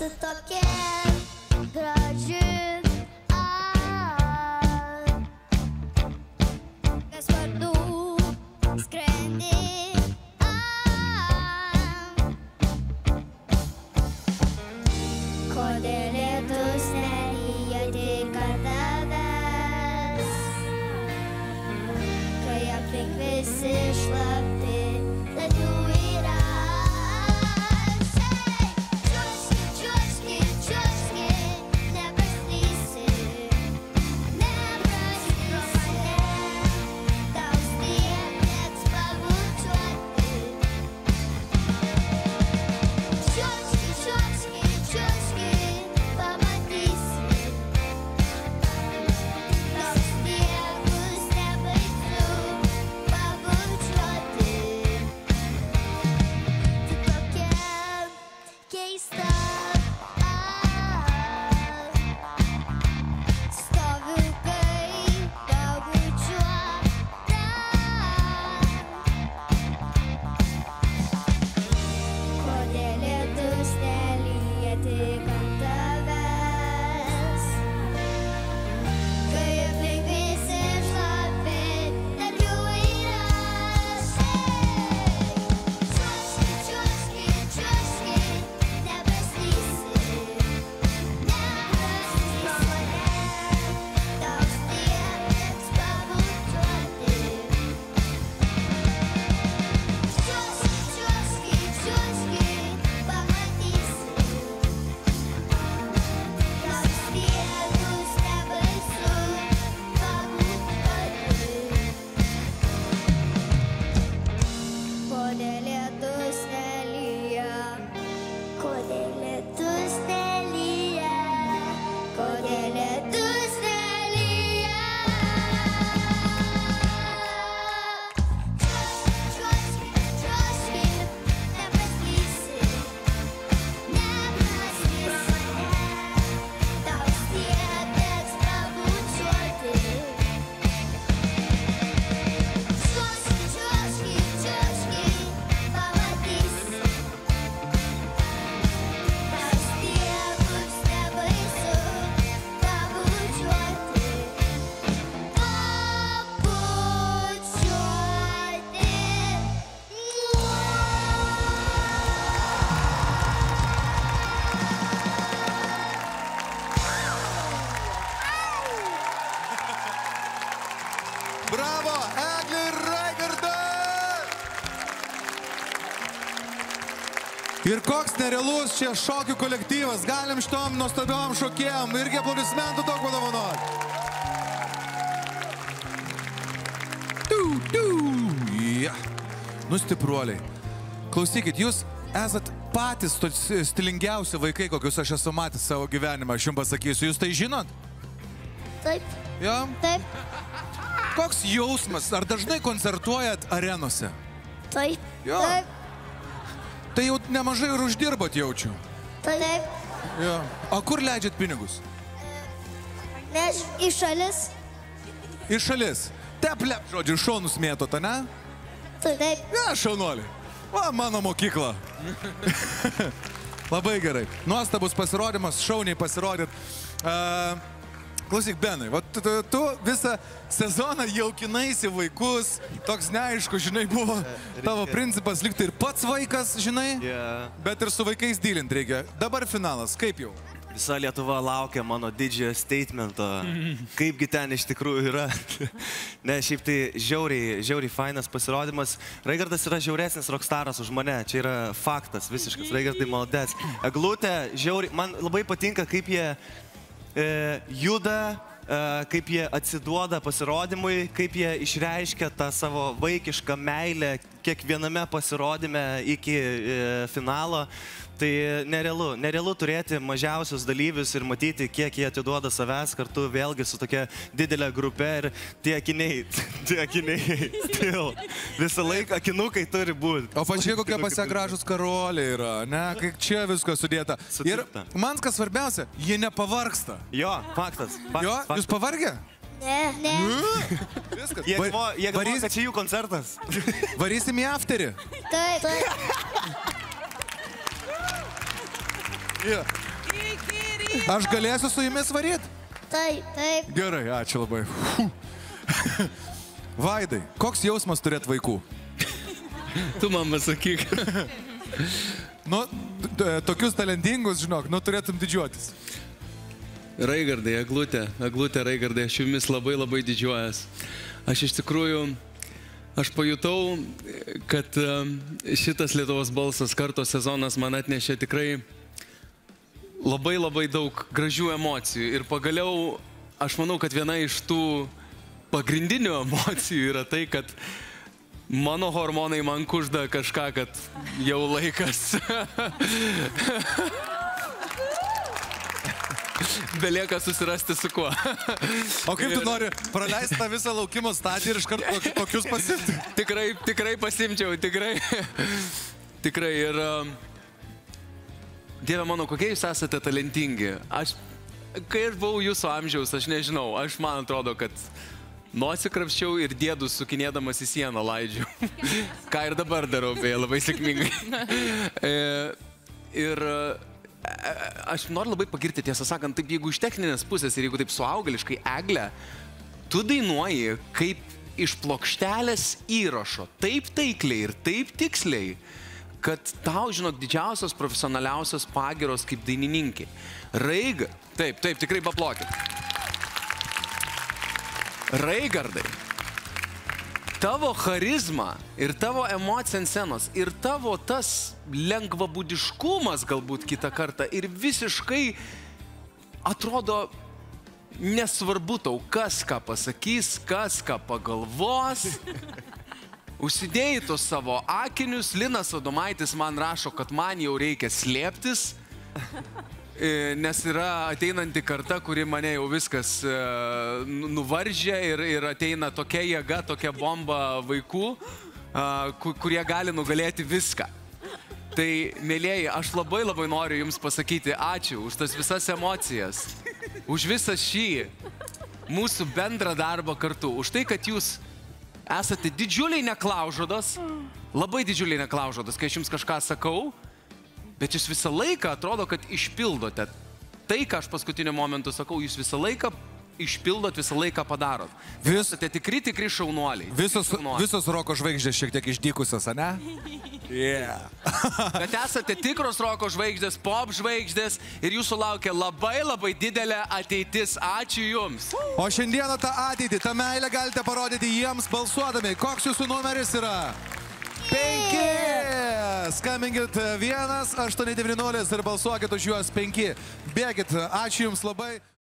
Tu tokia graži, kas vardu skrendi. Kodėl lietus nelyja tik ant tavęs, kai aplink visi šlapi, tad jų yra. Čiuožki, čiuožki, nepraslysi, nepraslysi, tau stiebėts pabučiuoti. Čiuožki, čiuožki, čiuožki, pamatysi, tau stiebus nebaisu pabučiuoti. Tu tokia keista, stoviu kaip pabučiuota. Kodėl lietus nelyja tik ant tavęs, kai aplink visi šlapi, tarp jų yra aš. Čiuožki, čiuožki, čiuožki, nepraslysi, nepraslysi, tau stiebėts pabučiuoti. Čiuožki, čiuožki, čiuožki, pamatysi, tau stiebus nebaisu pabučiuoti. Kodėl lietus nelyja, kodėl lietus nelyja, kodėl lietus nelyja. Čiuožki, čiuožki, nepraslysi, nepraslysi, tau stiebėts pabučiuoti. Čiuožki, čiuožki, čiuožki, pamatysi, tau stiebus nebaisu pabučiuoti. Bravo, Eglė ir Raigardas! Ir koks nerealus čia šokių kolektyvas. Galim šitom nuostabiom šokėjom irgi aplodismentų daug padovanoti. Ja. Nu, stipruoliai. Klausykit, jūs esat patys stilingiausi vaikai, kokius aš esu matęs savo gyvenimą. Aš jums pasakysiu, jūs tai žinot? Taip, Jo? taip, Koks jausmas? Ar dažnai koncertuojat arenose? taip, Jo. taip, Tai jau nemažai ir uždirbat, jaučiu. taip. Jo. O kur leidžiat pinigus? Nes į šalis. Į šalis. Teplep, žodžiu, šonus mėtot, ne? Taip. Ne, šaunuoliai. Va, mano mokykla. Labai gerai. Nuostabus pasirodymas, šauniai pasirodyt. Klausyk, Benai, va, tu visą sezoną jaukinaisi vaikus, toks neaišku, žinai, buvo tavo principas likti ir pats vaikas, žinai, bet ir su vaikais dylint reikia. Dabar finalas, kaip jau? Visa Lietuva laukia mano didžiojo statemento, kaipgi ten iš tikrųjų yra. Ne, šiaip tai žiauriai fainas pasirodymas. Raigardas yra žiauresnis rockstaras už mane, čia yra faktas visiškas. Raigardai, malodės. Eglutė, žiauriai, man labai patinka, kaip jie juda, kaip jie atsiduoda pasirodymui, kaip jie išreiškia tą savo vaikišką meilę kiekviename pasirodyme iki finalo. Tai nerealu turėti mažiausius dalyvius ir matyti, kiek jie atiduoda savęs kartu vėlgi su tokia didelė grupė ir tie akiniai, visą laiką akinukai turi būti. O pažiūrėk, kokie pasie gražus karoliai yra, ne, kaip čia viskas sudėta. Ir man kas svarbiausia, jie nepavargsta. Jo, faktas. Jo, jūs pavargę? Ne. Viskas. Jie galvoja, kad čia jų koncertas. Varysim į afterį. Taip. Yeah. Aš galėsiu su jumis varyti? Taip. Gerai, ačiū labai. Vaidai, koks jausmas turėti vaikų? Tu man pasakyk. Nu, tokius talentingus, žinok, nu turėtum didžiuotis. Raigardai, Eglutė Raigardai, aš jumis labai didžiuojas. Aš iš tikrųjų, aš pajutau, kad šitas Lietuvos balsas karto sezonas man atnešė tikrai labai daug gražių emocijų. Ir pagaliau, aš manau, kad viena iš tų pagrindinių emocijų yra tai, kad mano hormonai man kužda kažką, kad jau laikas. Belieka susirasti su kuo. O kaip tu nori praleisti tą visą laukimo stadiją ir iš karto tokius pasimti? Tikrai pasimčiau, tikrai. Ir Dieve mano, kokie jūs esate talentingi. Kai aš buvau jūsų amžiaus, aš nežinau, man atrodo, kad nosį krapščiau ir dėdus sukinėdamas į sieną laidžiau. Ką ir dabar darau, beje, labai sėkmingai. Ir aš noriu labai pagirti, tiesą sakant, taip, jeigu iš techninės pusės ir jeigu taip suaugališkai, Egle, tu dainuoji kaip iš plokštelės įrašo, taip taikliai ir taip tiksliai, kad tau, žinok, didžiausios profesionaliausios pagiros kaip dainininkė. Raiga, taip, tikrai paplokit. Raigardai, tavo charizma ir tavo emocija ant scenos ir tavo tas lengvabūdiškumas galbūt kitą kartą ir visiškai atrodo nesvarbu tau, kas ką pasakys, kas ką pagalvos. Užsidėjai tos savo akinius, Linas Adomaitis man rašo, kad man jau reikia slėptis, nes yra ateinanti karta, kuri mane jau viskas nuvaržė ir ateina tokia jėga, tokia bomba vaikų, kurie gali nugalėti viską. Tai, mėlieji, aš labai noriu jums pasakyti ačiū už tas visas emocijas, už visą šį mūsų bendrą darbą kartu, už tai, kad jūs esate didžiuliai neklaužados, labai didžiuliai neklaužados, kai aš jums kažką sakau, bet jūs visą laiką atrodo, kad išpildote tai, ką aš paskutiniu momentu sakau, jūs visą laiką išpildot, visą laiką padarot. Esate tikri šaunuoliai. Visos roko žvaigždės šiek tiek išdykusios, ane? Yeah. Bet esate tikros roko žvaigždės, pop žvaigždės ir jūsų laukia labai didelė ateitis. Ačiū jums. O šiandieną tą ateitį, tą meilę galite parodyti jiems balsuodami. Koks jūsų numeris yra? 5! Skambinkit 1-890 ir balsuokit už juos 5. Bėkit, ačiū jums labai.